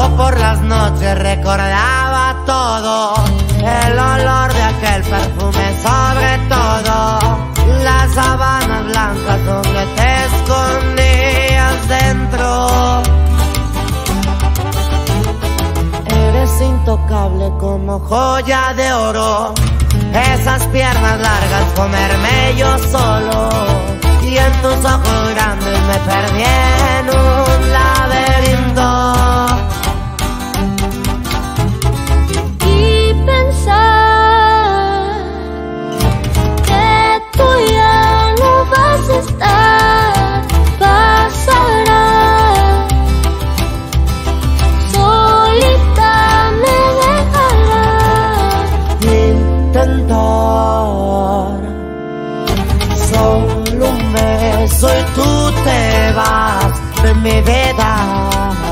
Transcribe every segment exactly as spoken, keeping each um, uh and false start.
por las noches recordaba todo, el olor de aquel perfume sobre todo, las sábanas blancas donde te escondías dentro. Eres intocable como joya de oro, esas piernas largas comerme yo solo, y en tus ojos grandes me perdí en un laberinto. Y pensar que tú ya no vas a estar, pasará. Solita me dejarás. Intentar solo un beso y tú te vas de mi vida.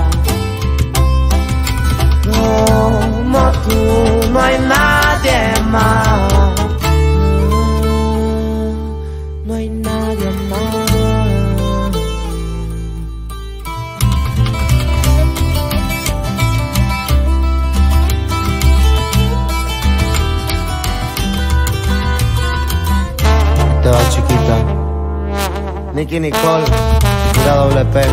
Como tú no hay nadie más, no hay nadie más. Te va, chiquita. Nicky Nicole, la doble P.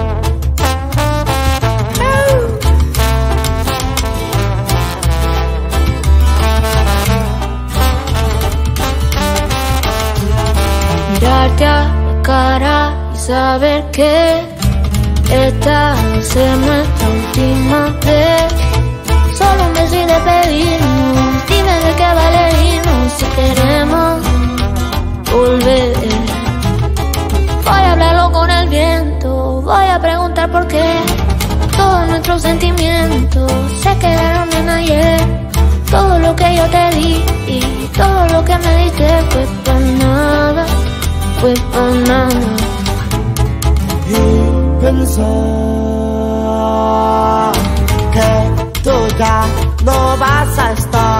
mirarte a la cara y saber que esta va a ser nuestra última vez. Solo un beso y despedirnos, dime de qué vale irnos si queremos volver. Voy a hablarlo con el viento, voy a preguntar por qué todos nuestros sentimientos se quedaron en ayer. Todo lo que yo te di y todo lo que me diste fue para nada, fue para nada. Y pensar que tú ya no vas a estar.